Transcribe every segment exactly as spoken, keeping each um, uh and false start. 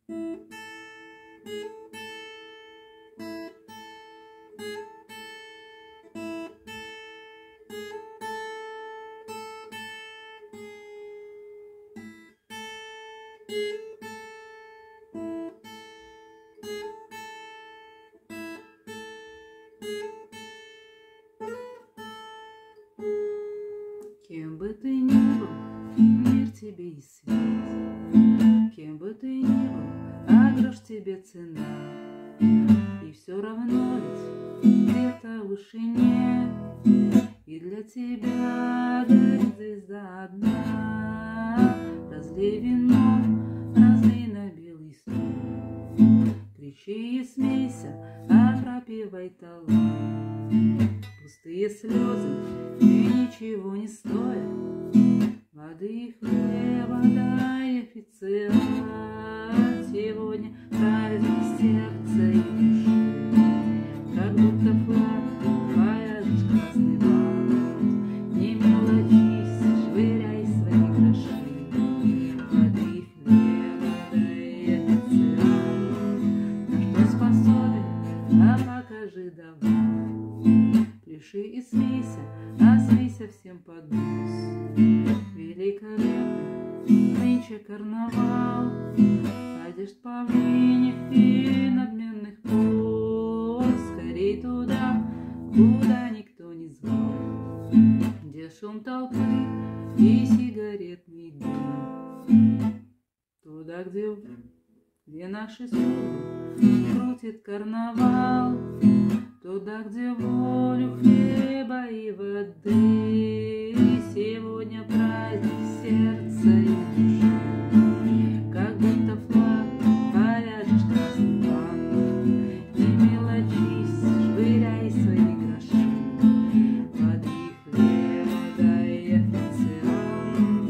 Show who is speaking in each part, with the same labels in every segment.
Speaker 1: Кем бы ты ни был, мир тебе и свет, кем бы ты ни был, а грош тебе цена. И все равно ведь где-то в вышине и для тебя горит звезда одна. Разлей вино, разлей на белый стол, кричи и смейся, а пропевай талант. Пустые слезы и ничего не стоят, воды и хлеба дай, официант. Сегодня праздник сердца и души, как будто флаг пояжешь красный бант. Не мелочись, швыряй свои гроши, воды и хлеба дай, официант. На что способен, а покажи давай. Пляши и смейся, а смейся всем под нос. Великолепный нынче карнавал, одежд павлиних и надменных поз. Скорей туда, куда никто не звал, где шум толпы и сигаретный дым. Туда, где, где наши судьбы крутит карнавал, туда, где волю хлеба и воды. Сегодня праздник сердца и души, как будто флаг повяжешь красный бант. Не мелочись, швыряй свои гроши, воды и хлеба дай, официант.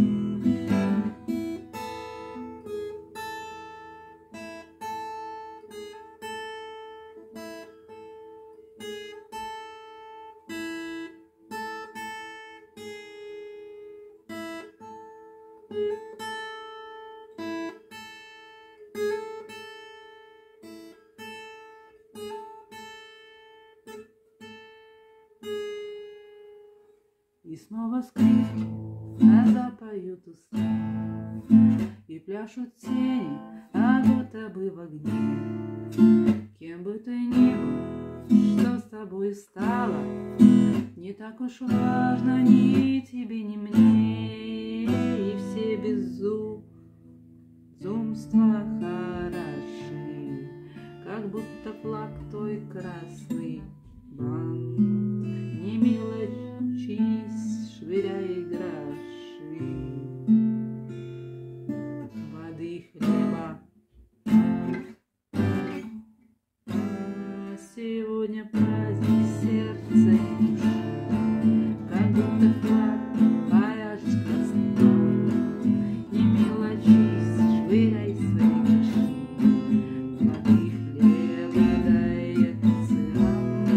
Speaker 1: И снова скрипки, а запоют уста, и пляшут тени, а будто бы в огне. Кем бы ты ни был, что с тобой стало, не так уж важно ни тебе, ни мне. И все безумства хороши, как будто флаг той красный бант. Не мелочись, швыряй гроши, воды и хлеба. А сегодня праздник сердца и души, как будто флаг повяжешь красный бант. Не мелочись, швыряй свои гроши, воды и хлеба дай, официант.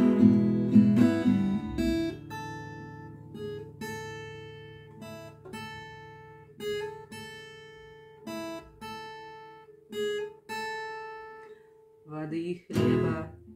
Speaker 1: Воды и хлеба